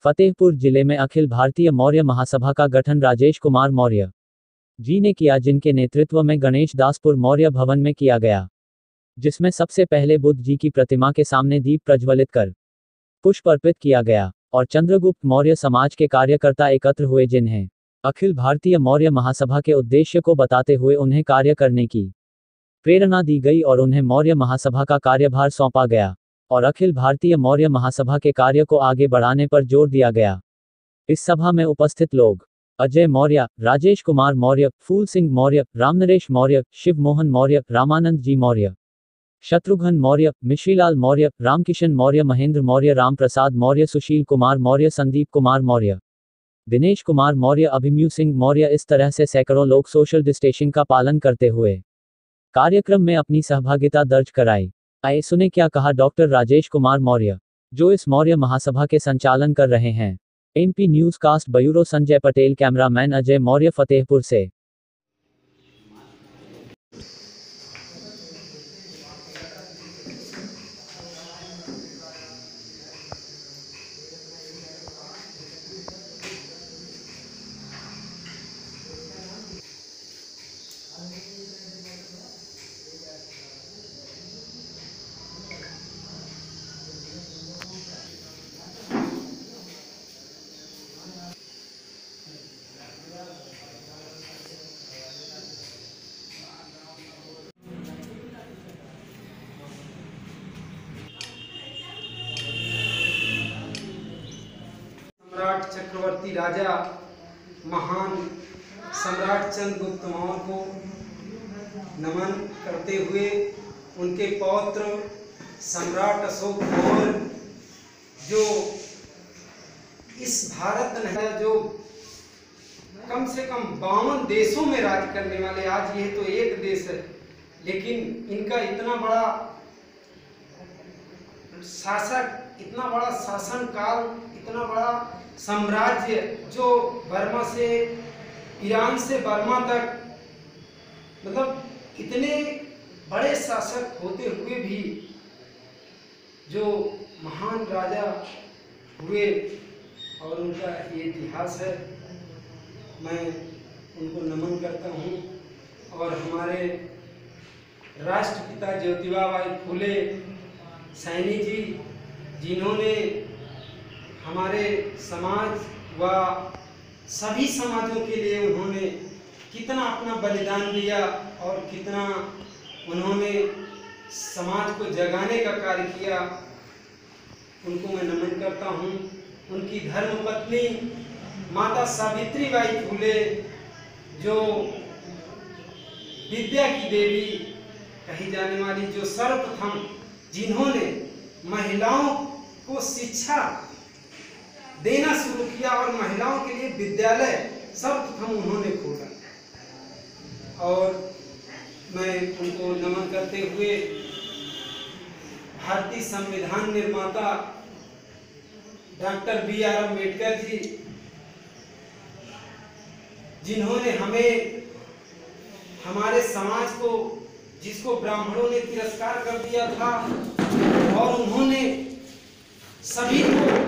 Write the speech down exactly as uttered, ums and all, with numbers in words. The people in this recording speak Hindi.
फतेहपुर जिले में अखिल भारतीय मौर्य महासभा का गठन राजेश कुमार मौर्य जी ने किया, जिनके नेतृत्व में गणेश दासपुर मौर्य भवन में किया गया, जिसमें सबसे पहले बुद्ध जी की प्रतिमा के सामने दीप प्रज्वलित कर पुष्प अर्पित किया गया और चंद्रगुप्त मौर्य समाज के कार्यकर्ता एकत्र हुए, जिन्हें अखिल भारतीय मौर्य महासभा के उद्देश्य को बताते हुए उन्हें कार्य करने की प्रेरणा दी गई और उन्हें मौर्य महासभा का कार्यभार सौंपा गया और अखिल भारतीय मौर्य महासभा के कार्य को आगे बढ़ाने पर जोर दिया गया। इस सभा में उपस्थित लोग अजय मौर्य, राजेश कुमार मौर्य, फूल सिंह मौर्य, रामनरेश मौर्य, शिव मोहन मौर्य, रामानंद जी मौर्य, शत्रुघ्न मौर्य, मिश्रीलाल मौर्य, रामकिशन मौर्य, महेंद्र मौर्य, राम प्रसाद मौर्य, सुशील कुमार मौर्य, संदीप कुमार मौर्य, दिनेश कुमार मौर्य, अभिमन्यु सिंह मौर्य, इस तरह से सैकड़ों लोग सोशल डिस्टेंसिंग का पालन करते हुए कार्यक्रम में अपनी सहभागिता दर्ज कराई। आइए सुने क्या कहा डॉक्टर राजेश कुमार मौर्य, जो इस मौर्य महासभा के संचालन कर रहे हैं। MP news cast bureau Sanjay Patel, cameraman Ajay Maurya, Fatehpur से। सम्राट चक्रवर्ती राजा महान सम्राट चंद्रगुप्त मौर्य को नमन करते हुए उनके पौत्र सम्राट अशोक मौर्य, जो इस भारत में जो कम से कम बावन देशों में राज करने वाले, आज यह तो एक देश है, लेकिन इनका इतना बड़ा शासक, इतना बड़ा शासन काल, इतना बड़ा साम्राज्य, जो बर्मा से ईरान से बर्मा तक, मतलब इतने बड़े शासक होते हुए भी जो महान राजा हुए और उनका ये इतिहास है, मैं उनको नमन करता हूँ। और हमारे राष्ट्रपिता ज्योतिबा बाई फुले सैनी जी, जिन्होंने हमारे समाज व सभी समाजों के लिए उन्होंने कितना अपना बलिदान दिया और कितना उन्होंने समाज को जगाने का कार्य किया, उनको मैं नमन करता हूँ। उनकी धर्मपत्नी माता सावित्री बाई फुले, जो विद्या की देवी कही जाने वाली, जो सर्वप्रथम जिन्होंने महिलाओं को शिक्षा देना शुरू किया और महिलाओं के लिए विद्यालय सर्वप्रथम उन्होंने खोला। और मैं उनको नमन करते हुए भारतीय संविधान निर्माता doctor B R Ambedkar ji, जिन्होंने हमें, हमारे समाज को, जिसको ब्राह्मणों ने तिरस्कार कर दिया था, और उन्होंने सभी को